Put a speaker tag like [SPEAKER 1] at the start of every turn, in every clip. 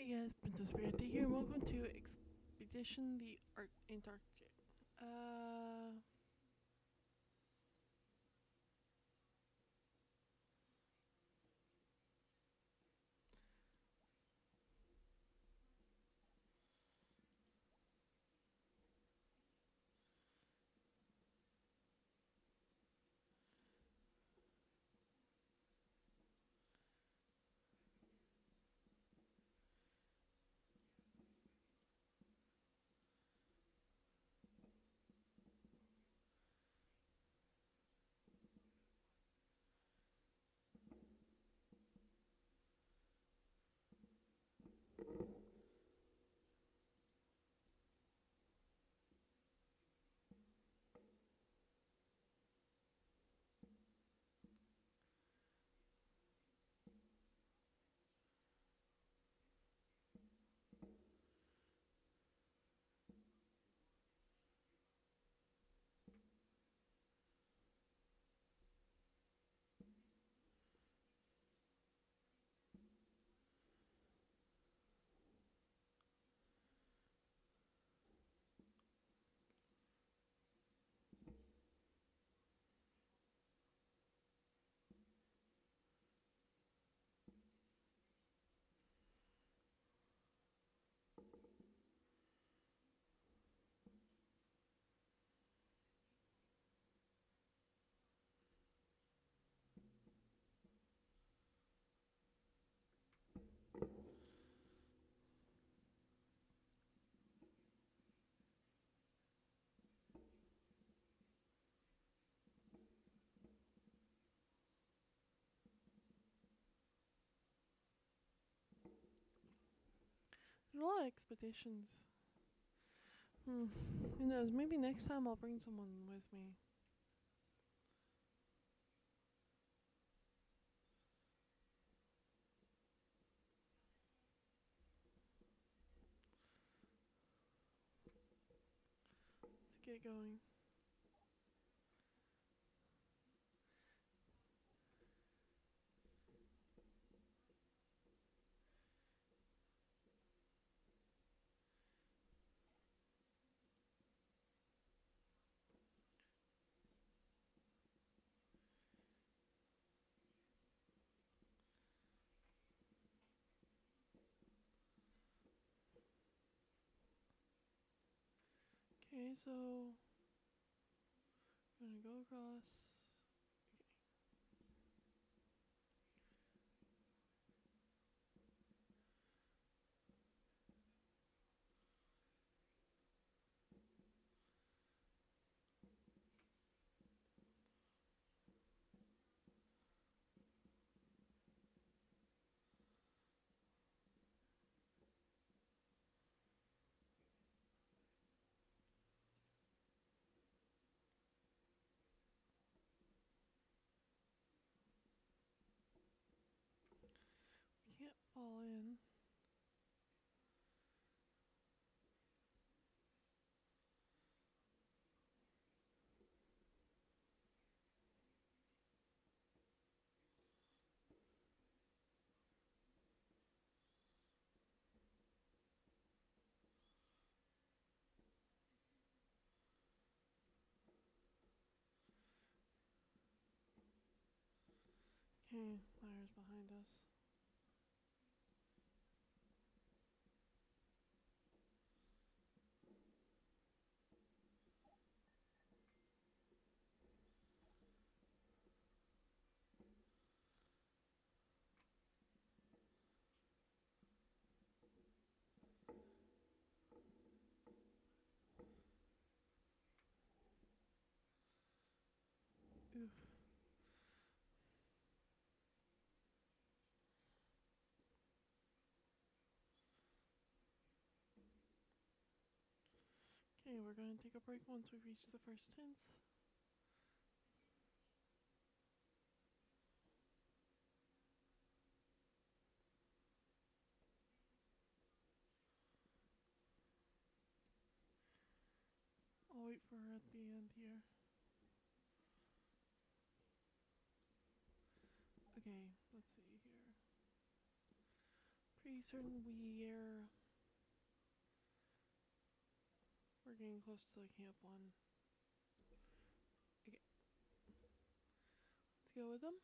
[SPEAKER 1] Hey guys, Princess Brietta here, and welcome to Expedition the Antarctic. Uh, there's a lot of expeditions. Who knows? Maybe next time I'll bring someone with me. Let's get going. Okay, so I'm gonna go across. We can't fall in. Okay, fire's behind us. Oof. Okay, we're gonna take a break once we reach the first tenth. I'll wait for her at the end here. Okay, let's see here. pretty certain we're getting close to the camp one. Okay, let's go with them.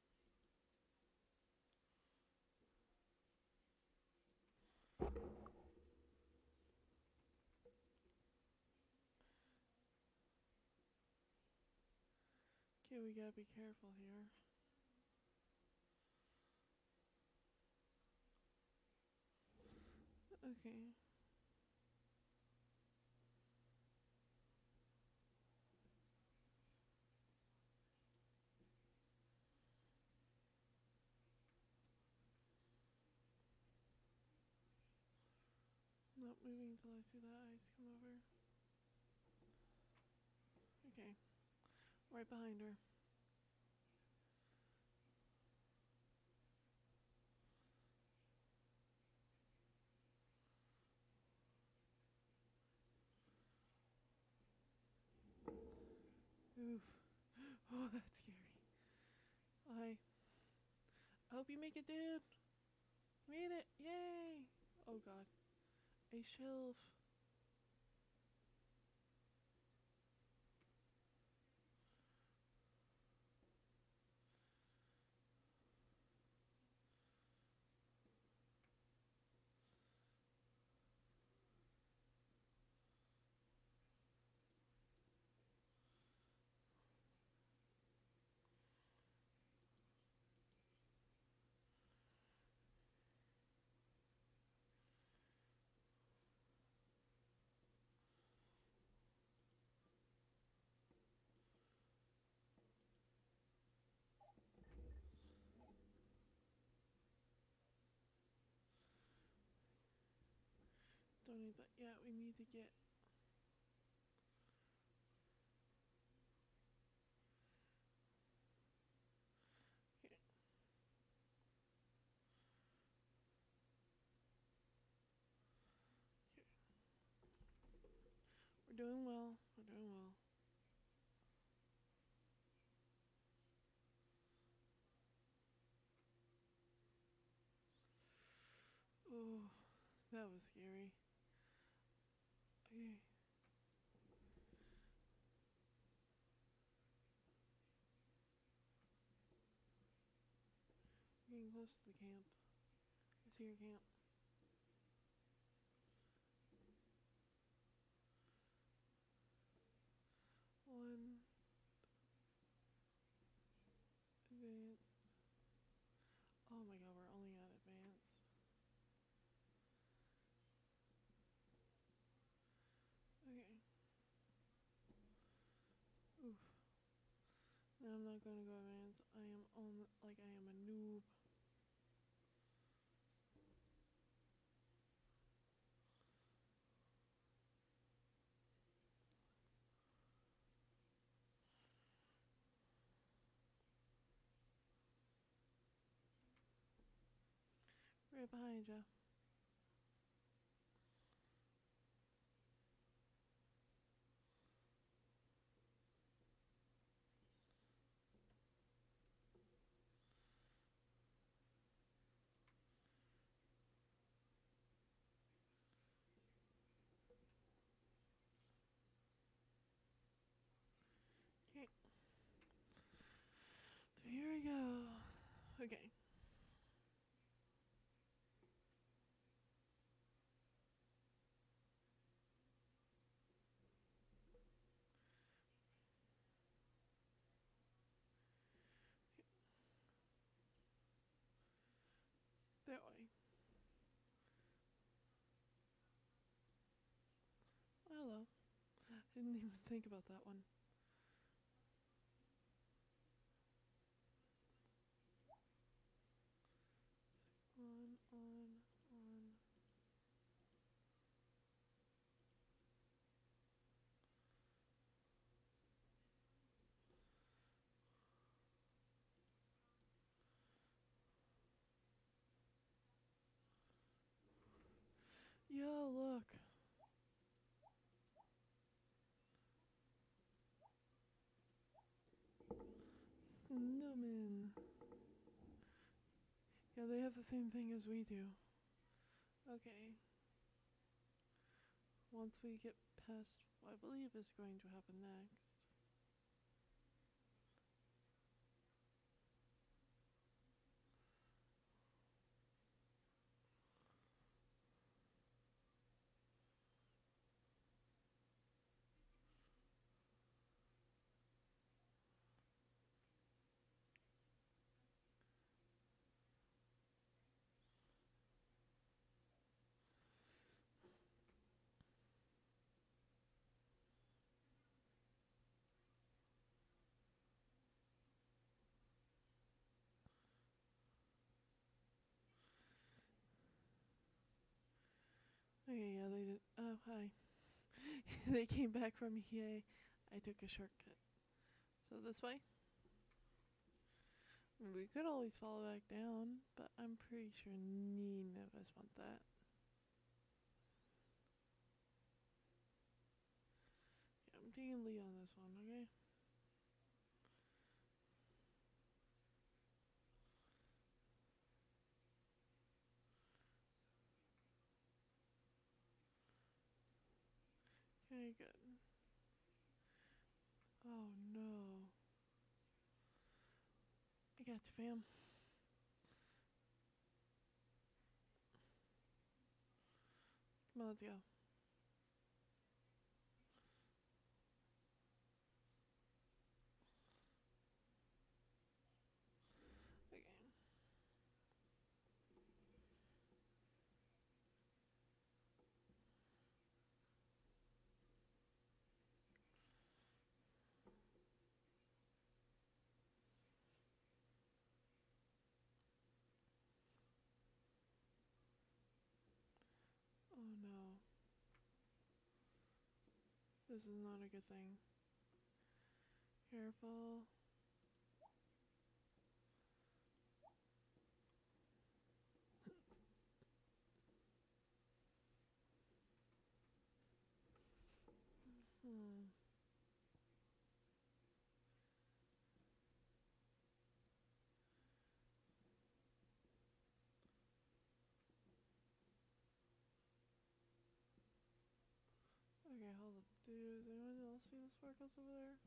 [SPEAKER 1] Okay, we gotta be careful here. Okay. Not moving until I see that ice come over. Okay. Right behind her. Oof. Oh, that's scary. I hope you make it, dude. Made it. Yay. Oh god. A shelf. Don't need that yet. We need to get. Okay. Okay. We're doing well. We're doing well. Oh, that was scary. Okay. We're getting close to the camp. I see your camp. One. Advanced. Oh my god, we're only at advanced. Okay. Oof. No, I'm not gonna go advanced. I am on like I am a noob. Right behind you. Okay. So here we go. Okay. That way. Hello. I didn't even think about that one. On. Yo, look. Snowman. Yeah, they have the same thing as we do. Okay. Once we get past what I believe is going to happen next. Okay, yeah, they did. Oh, hi. They came back from EA. I took a shortcut. So this way? We could always fall back down, but I'm pretty sure none of us want that. Yeah, I'm taking lead on this one, okay? Okay, good. Oh no. I got you, fam. Come on, let's go. Okay. Oh no. This is not a good thing. Careful. Hmm. Okay, hold up. Does anyone else see the sparkles over there?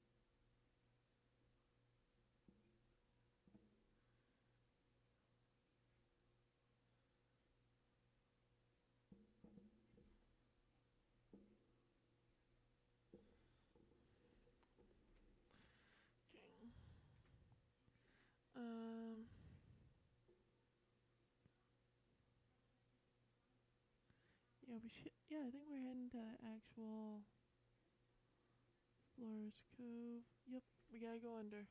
[SPEAKER 1] Okay. Um. Yeah, we should. Yeah, I think we're heading to actual Explorer's Cove. Yep, we gotta go under.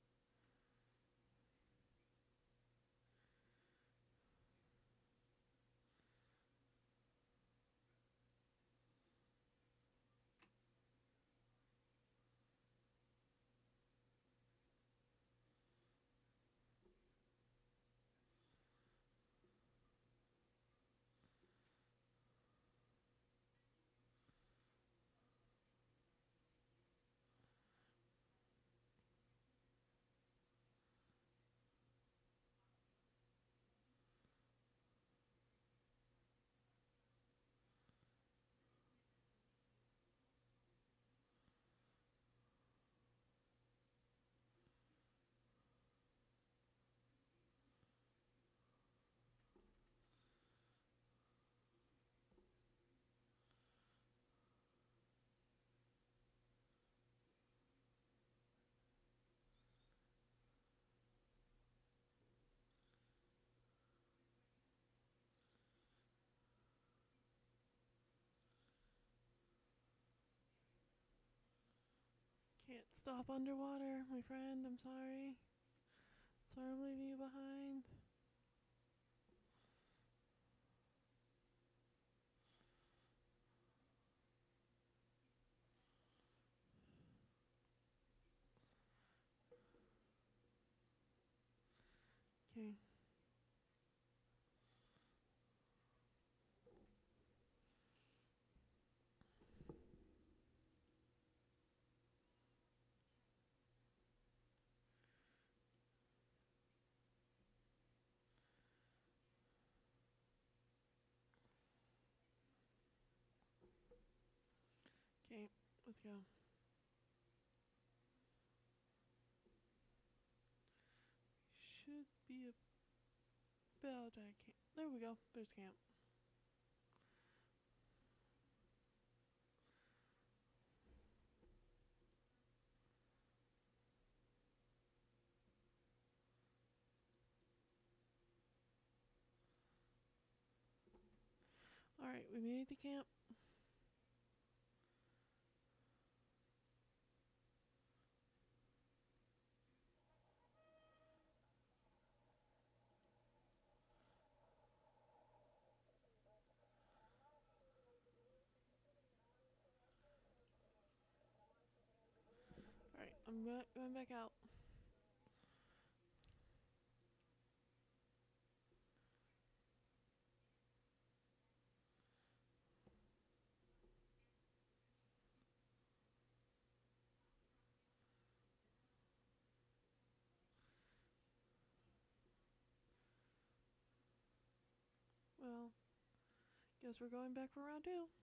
[SPEAKER 1] Can't stop underwater, my friend. I'm sorry. Sorry I'm leaving you behind. Okay. Let's go. Should be about I can't. There we go. There's camp. Alright, we made the camp. Alright, I'm going back out. Well, guess we're going back for round 2.